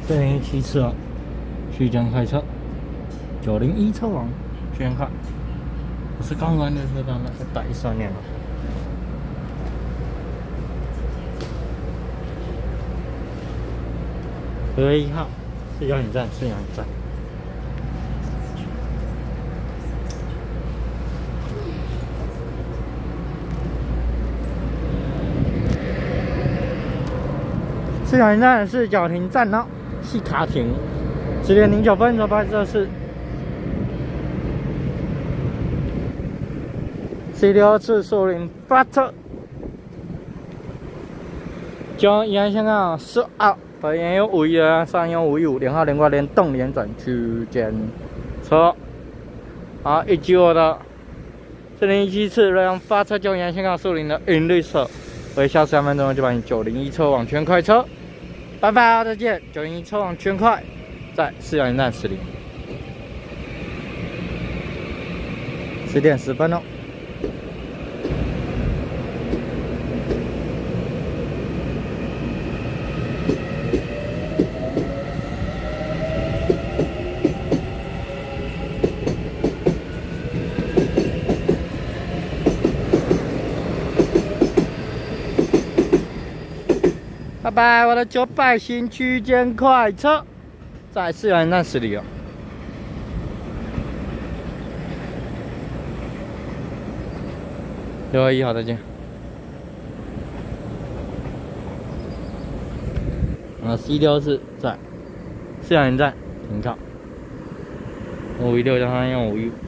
407次哦，区间快车，901车王，区间快，不是刚完的车道，那是打13年了。2月1号是遥远站，是遥远站。 是遥远站是脚停站哦，是卡停，10点09分的拍摄是C62次树林发车，将沿线上12，北沿有512人，上有515，连号连挂连动连转区间车。好，195的407次瑞阳发车，将沿线上树林的银绿色。 微笑3分钟就把你901车网圈快车，拜拜，再见！901车网圈快，在4遥远站10里，10点10分哦。拜拜，我的900型区间快车，在4遥远站10里哦。6月1号再见。C64是在4遥远站停靠，516加上用515。